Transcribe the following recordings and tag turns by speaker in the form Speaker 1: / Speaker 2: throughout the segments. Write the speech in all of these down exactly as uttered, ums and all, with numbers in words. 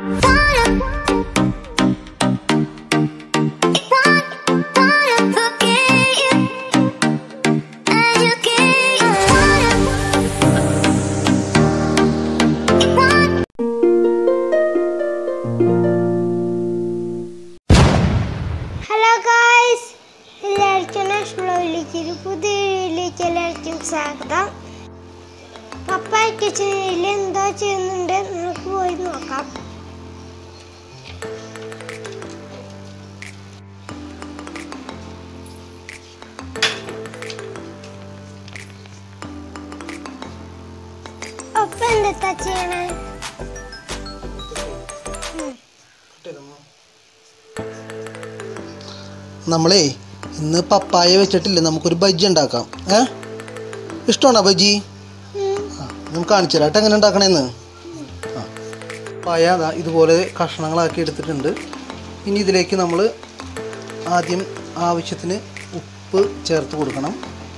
Speaker 1: സ്വാഗതം. പപ്പായ കിച്ചണിൽ എന്തോ ചെയ്യുന്നുണ്ട്, നമുക്ക് പോയി നോക്കാം. പപ്പ എന്താ ചെയ്യണേ?
Speaker 2: നമ്മളേ ഇന്ന് പപ്പായ വെച്ചിട്ടില്ലേ, നമുക്കൊരു ബജ്ജി ഉണ്ടാക്കാം. ഏ ഇഷ്ടമാണോ ബജ്ജി? ആ നമുക്ക് കാണിച്ചു തരാം കേട്ടോ എങ്ങനെ ഉണ്ടാക്കണേന്ന്. ആ പപ്പായ അതാ ഇതുപോലെ കഷ്ണങ്ങളാക്കി എടുത്തിട്ടുണ്ട്. ഇനി ഇതിലേക്ക് നമ്മൾ ആദ്യം ആവശ്യത്തിന് ഉപ്പ് ചേർത്ത് കൊടുക്കണം.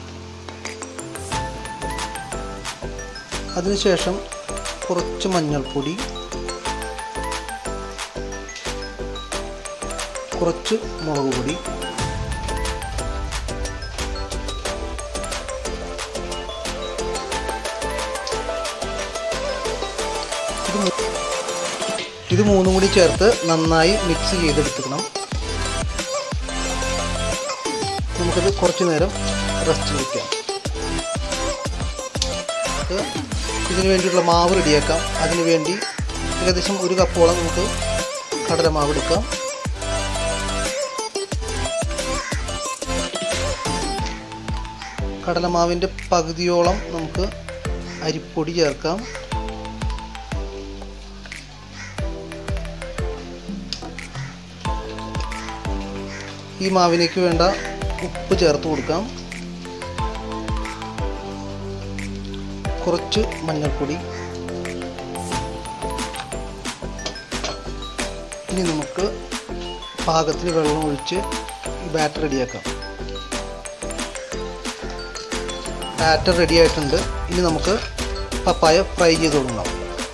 Speaker 2: അതിനുശേഷം കുറച്ച് മഞ്ഞൾപ്പൊടി, കുറച്ച് മുളക് പൊടി, ഇത് മൂന്നും കൂടി ചേർത്ത് നന്നായി മിക്സ് ചെയ്തെടുക്കണം. നമുക്കത് കുറച്ച് നേരം റെസ്റ്റ് വയ്ക്കാം. ഇതിനു വേണ്ടിയിട്ടുള്ള മാവ് റെഡിയാക്കാം. അതിനു വേണ്ടി ഏകദേശം ഒരു കപ്പോളം നമുക്ക് കടലമാവ് എടുക്കാം. കടലമാവിൻ്റെ പകുതിയോളം നമുക്ക് അരിപ്പൊടി ചേർക്കാം. ഈ മാവിലേക്ക് വേണ്ട ഉപ്പ് ചേർത്ത് കൊടുക്കാം. കുറച്ച് മഞ്ഞൾപ്പൊടി. ഇനി നമുക്ക് പാകത്തിന് വെള്ളം ഒഴിച്ച് ഈ ബാറ്റർ റെഡിയാക്കാം. ബാറ്റർ റെഡി ആയിട്ടുണ്ട്. ഇനി നമുക്ക് പപ്പായ ഫ്രൈ ചെയ്ത് കൊടുക്കണം.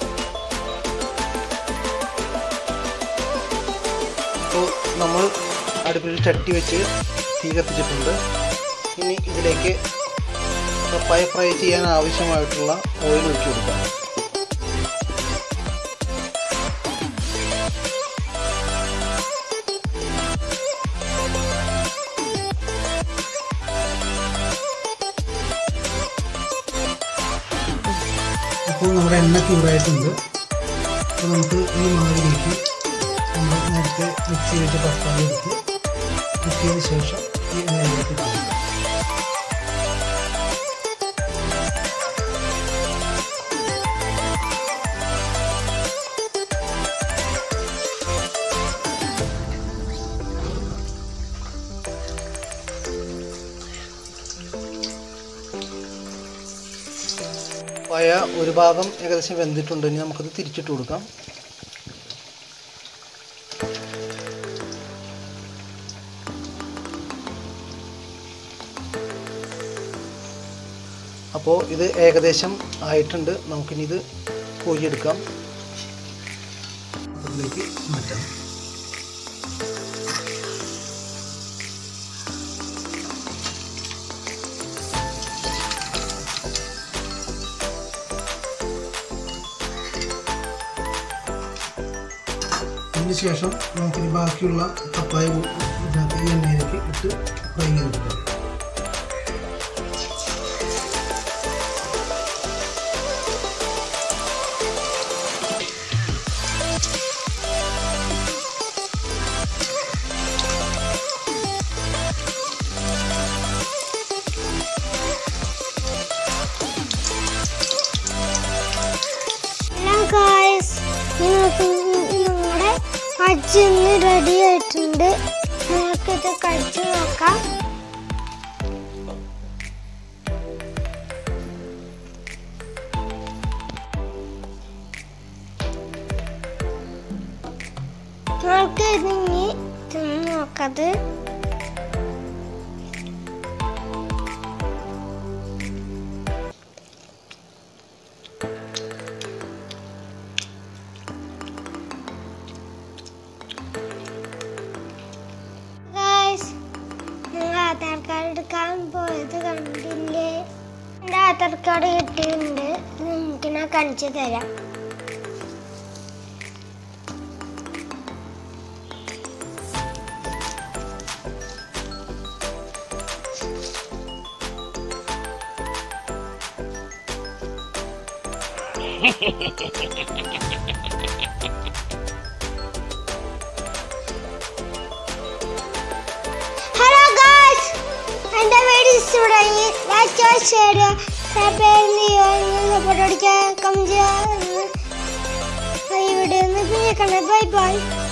Speaker 2: അപ്പോൾ നമ്മൾ അടുപ്പിൽ ചട്ടി വെച്ച് തീ കത്തിച്ചിട്ടുണ്ട്. ഇനി ഇതിലേക്ക് പപ്പായ ഫ്രൈ ചെയ്യാൻ ആവശ്യമായിട്ടുള്ള ഓയിൽ ഒഴിച്ചു കൊടുക്കാം. അപ്പോൾ നമ്മുടെ എണ്ണ ചൂടായിട്ടുണ്ട്. അപ്പോൾ നമുക്ക് ഈ മാവിലേക്ക് നമ്മൾ നേരത്തെ മിക്സ് ചെയ്തിട്ട് പപ്പായ എടുത്ത് കുത്തിയതിന് ശേഷം ഈ എണ്ണയിലേക്ക് കൊടുക്കാം. പപ്പായ ഒരു ഭാഗം ഏകദേശം വെന്തിട്ടുണ്ട്. ഇനി നമുക്കത് തിരിച്ചിട്ട് കൊടുക്കാം. അപ്പോൾ ഇത് ഏകദേശം ആയിട്ടുണ്ട്. നമുക്കിനി ഇത് കോരിയെടുക്കാം. അതിലേക്ക് മാറ്റാം. അതിനുശേഷം നമുക്കിനി ബാക്കിയുള്ള പപ്പായ ഈ എണ്ണയിലേക്ക് ഇട്ട് ഫ്രൈ ചെയ്തെടുക്കാം.
Speaker 1: നമ്മുടെ അജിന്ന് റെഡി ആയിട്ടുണ്ട്. നമുക്കിത് കഴിച്ചു നോക്കാം. നമുക്ക് ഇതിനി തിന്ന് നോക്കത്. കാർഡ് എടുക്കാൻ പോയത് കണ്ടില്ലേ? എൻ്റെ ആധാർ കാർഡ് കിട്ടിയിട്ടുണ്ട്. നിങ്ങൾക്ക് ഞാൻ കാണിച്ചു തരാം. ഹലോ ഗായ്സ്, എൻ്റെ വീഡിയോ ഇഷ്ടപ്പെടുകയാണെങ്കിൽ ലൈക്ക് ചെയ്യുക, ഷെയർ ചെയ്യുക, സബ്സ്ക്രൈബ് ചെയ്യുക, സപ്പോർട്ട് അടിക്കുക, കമന്റ് ചെയ്യുക. ഈ വീഡിയോ ഒന്ന് പിന്നെ കാണാം. Bye by.